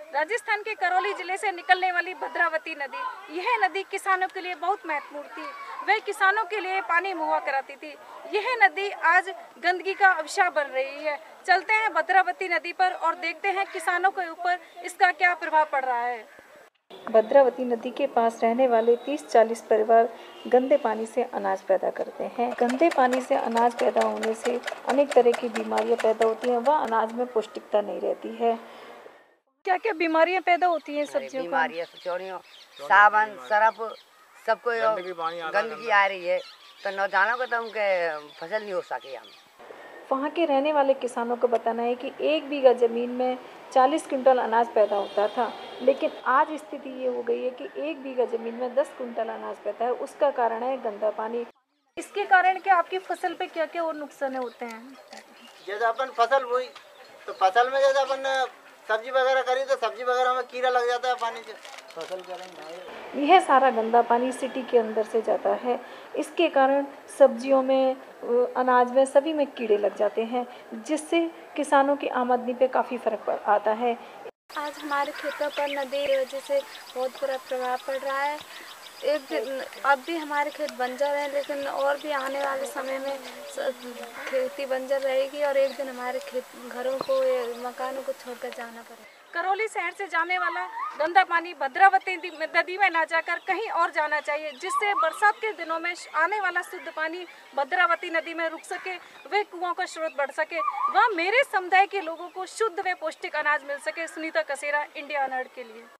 राजस्थान के करौली जिले से निकलने वाली भद्रावती नदी, यह नदी किसानों के लिए बहुत महत्वपूर्ण थी। वह किसानों के लिए पानी मुहैया कराती थी। यह नदी आज गंदगी का अभिशाप बन रही है। चलते हैं भद्रावती नदी पर और देखते हैं किसानों के ऊपर इसका क्या प्रभाव पड़ रहा है। भद्रावती नदी के पास रहने वाले 30-40 परिवार गंदे पानी से अनाज पैदा करते हैं। गंदे पानी से अनाज पैदा होने से अनेक तरह की बीमारियां पैदा होती हैं। वह अनाज में पौष्टिकता नहीं रहती है। क्या क्या बीमारियां पैदा होती हैं सब्जियों को? बीमारियां चोरियों, साबुन, सरफ, सबको गंदगी आ रही है, तो नौजवानों को तो उनके फसल नहीं हो सके। हम वहाँ के रहने वाले किसानों का बताना है कि 1 बीघा जमीन में 40 क्विंटल अनाज पैदा होता था, लेकिन आज स्थिति ये हो गई है कि 1 बीघा जमीन में 10 क्विंटल अनाज पैदा है। उसका कारण है गंदा पानी। इसके कारण क्या आपकी फसल पे क्या क्या और नुकसान होते हैं? जैसे अपन फसल बोई तो फसल में जैसे अपन सब्जी वगैरह करी तो सब्जी वगैरह में कीड़ा लग जाता है पानी से, फसल करेंगे। यह सारा गंदा पानी सिटी के अंदर से जाता है। इसके कारण सब्जियों में, अनाज में, सभी में कीड़े लग जाते हैं, जिससे किसानों की आमदनी पे काफ़ी फर्क आता है। आज हमारे खेतों पर नदी की वजह से बहुत बुरा प्रभाव पड़ रहा है। एक दिन अब भी हमारे खेत बंजर हैं, लेकिन और भी आने वाले समय में खेती बंजर रहेगी और एक दिन हमारे घरों को, मकानों को छोड़कर जाना पड़ेगा। करौली शहर से जाने वाला गंदा पानी भद्रावती नदी में ना जाकर कहीं और जाना चाहिए, जिससे बरसात के दिनों में आने वाला शुद्ध पानी भद्रावती नदी में रुक सके, वे कुओं का स्रोत बढ़ सके, वह मेरे समुदाय के लोगों को शुद्ध व पौष्टिक अनाज मिल सके। सुनीता कसेरा, इंडिया अनहर्ड के लिए।